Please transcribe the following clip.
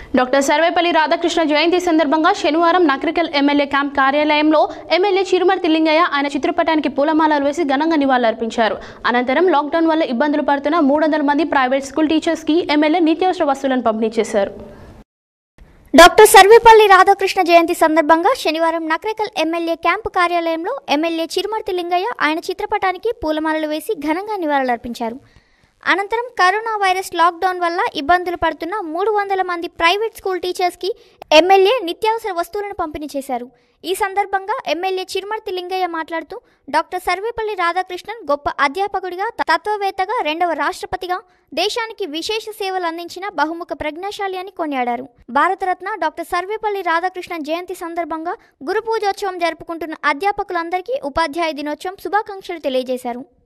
Doctor Sarvepalli Radhakrishna జయంతి సందర్భంగా శనివారం నకరికల్ ఎమ్మెల్యే క్యాంప్ కార్యాలయంలో ఎమ్మెల్యే చిరుమర్తి లింగయ్య ఆయన చిత్రపటానికి పూలమాలలు వేసి ఘనంగా నివాళులర్పించారు. అనంతరం లాక్డౌన్ వల్ల ఇబ్బందులు పడుతున్న 300 మంది ప్రైవేట్ స్కూల్ టీచర్స్ కి ఎమ్మెల్యే నిత్యావసర వస్తువులను పంపిణీ చేశారు. డాక్టర్ సర్వేపల్లి రాధాకృష్ణ జయంతి సందర్భంగా శనివారం నకరికల్ ఎమ్మెల్యే క్యాంపు కార్యాలయంలో ఎమ్మెల్యే చిరుమర్తి లింగయ్య ఆయన చిత్రపటానికి పూలమాలలు వేసి ఘనంగా నివాళులర్పించారు. అనంతరం కరోనా వైరస్ లాక్డౌన్ వల్ల ఇబ్బందులు పడుతున్న 300 మంది ప్రైవేట్ స్కూల్ టీచర్స్కి ఎమ్మెల్యే నిత్యావసర వస్తువులను పంపిణీ చేశారు. ఈ సందర్భంగా ఎమ్మెల్యే చిరుమర్తి లింగయ్య మాట్లాడుతూ డాక్టర్ సర్వేపల్లి రాధాకృష్ణన్ గొప్ప అధ్యాపకుడిగా, తత్వవేత్తగా, 2వ రాష్ట్రపతిగా దేశానికి విశేష సేవలు అందించిన బహుముఖ ప్రజ్ఞాశాలి అని కొనియాడారు. భారతరత్న డాక్టర్ సర్వేపల్లి రాధాకృష్ణన్ జయంతి సందర్భంగా గురు పూజోత్సవం జరుపుకుంటున్న అధ్యాపకులందరికీ ఉపాధ్యాయ దినోత్సవం శుభాకాంక్షలు తెలియజేశారు.